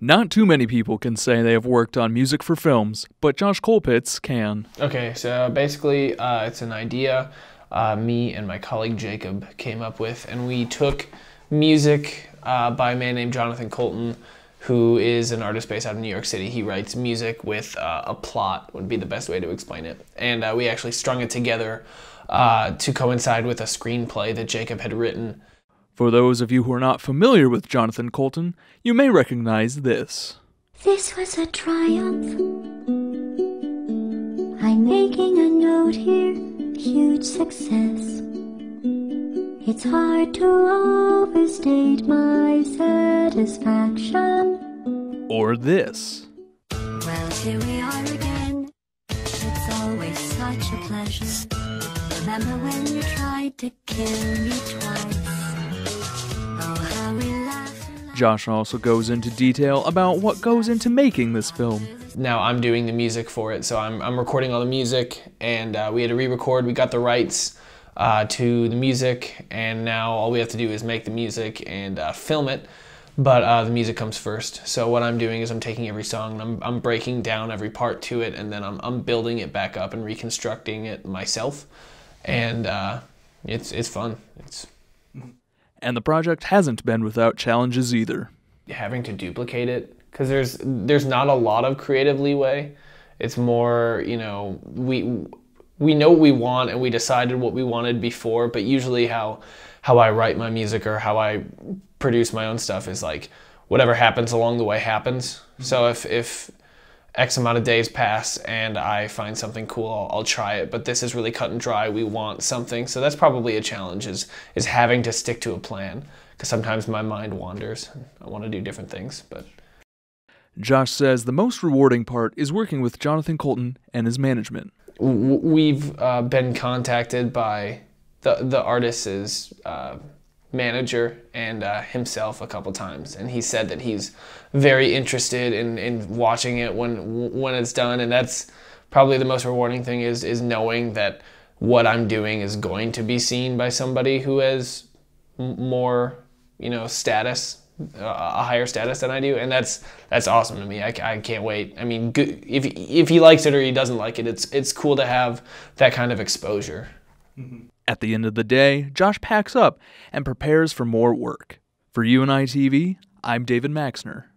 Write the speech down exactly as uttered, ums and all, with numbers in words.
Not too many people can say they have worked on music for films, but Josh Colpitz can. Okay, so basically uh, it's an idea uh, me and my colleague Jacob came up with, and we took music uh, by a man named Jonathan Colton, who is an artist based out of New York City. He writes music with uh, a plot, would be the best way to explain it. And uh, we actually strung it together uh, to coincide with a screenplay that Jacob had written. For those of you who are not familiar with Jonathan Colton, you may recognize this. This was a triumph. I'm making a note here, huge success. It's hard to overstate my satisfaction. Or this. Well, here we are again. It's always such a pleasure. Remember when you tried to kill me twice? Oh, how we laughed. Josh also goes into detail about what goes into making this film. Now I'm doing the music for it, so I'm, I'm recording all the music, and uh, we had to re-record. We got the rights uh, to the music, and now all we have to do is make the music and uh, film it, but uh, the music comes first. So what I'm doing is I'm taking every song, and I'm, I'm breaking down every part to it, and then I'm, I'm building it back up and reconstructing it myself, and uh, it's, it's fun. It's And the project hasn't been without challenges either. Having to duplicate it, because there's there's not a lot of creative leeway. It's more, you know, we we know what we want and we decided what we wanted before, but usually how how I write my music or how I produce my own stuff is like whatever happens along the way happens. Mm-hmm. So if if X amount of days pass and I find something cool, I'll, I'll try it, but this is really cut and dry. We want something, so that's probably a challenge, is is having to stick to a plan, because sometimes my mind wanders. I want to do different things, but Josh says the most rewarding part is working with Jonathan Colton and his management. We've uh, been contacted by the the artist's uh, manager and uh, himself a couple times, and he said that he's very interested in, in watching it when when it's done, and that's probably the most rewarding thing, is is knowing that what I'm doing is going to be seen by somebody who has more, you know, status, a higher status than I do, and that's that's awesome to me. I, I can't wait. I mean, good, if if he likes it or he doesn't like it, it's it's cool to have that kind of exposure. Mm-hmm. At the end of the day, Josh packs up and prepares for more work. For U N I T V, I'm David Maixner.